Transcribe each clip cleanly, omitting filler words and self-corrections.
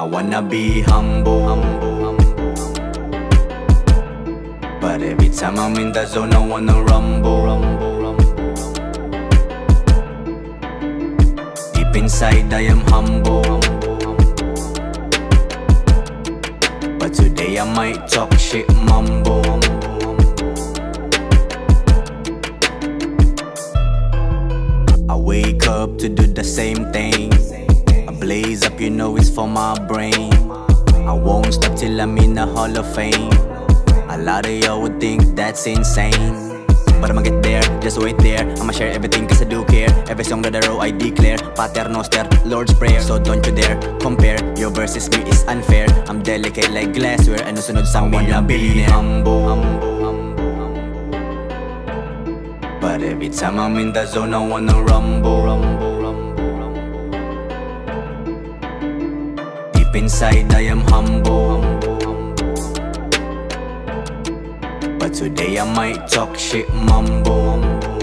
I wanna be humble, but every time I'm in the zone, I wanna rumble. Deep inside, I am humble, but today I might talk shit, mumble. I wake up to do the same thing. I blaze up, you know it's for my brain. I won't stop till I'm in the Hall of Fame. A lot of y'all would think that's insane, but I'ma get there, just wait there. I'ma share everything cause I do care. Every song that I wrote I declare Pater Noster, Lord's Prayer. So don't you dare compare, your versus me is unfair. I'm delicate like glassware, ano sunod sa amin na billionaire. Humble, but every time I'm in the zone, I wanna rumble. Deep inside, I am humble, but today I might talk shit, mumble.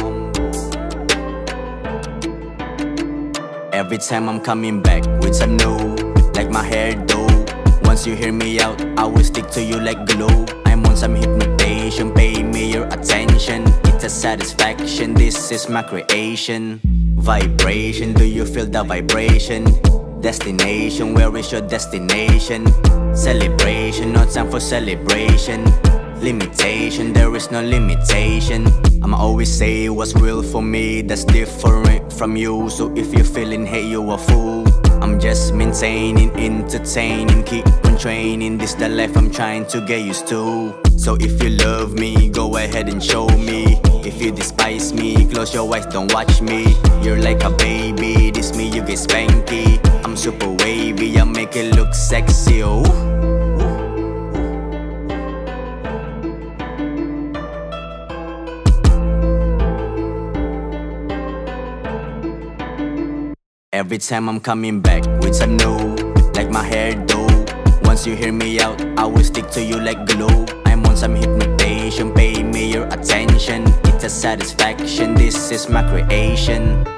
Every time I'm coming back with some new, like my hair do. Once you hear me out, I will stick to you like glue. I'm on some hypnotation, pay me your attention. It's a satisfaction, this is my creation. Vibration, do you feel the vibration? Destination, where is your destination? Celebration, no time for celebration. Limitation, there is no limitation. I'ma always say what's real for me, that's different from you. So if you're feeling hate, you a fool. I'm just maintaining, entertaining, keep on training. This the life I'm trying to get used to. So if you love me, go ahead and show me. If you despise me, close your eyes, don't watch me. You're like a baby, this me, you get spanky. I'm super wavy, I make it look sexy, oh. Every time I'm coming back with some new, like my hair do. Once you hear me out, I will stick to you like glue. I'm on some hypnotation, pay me your attention. It's a satisfaction, this is my creation.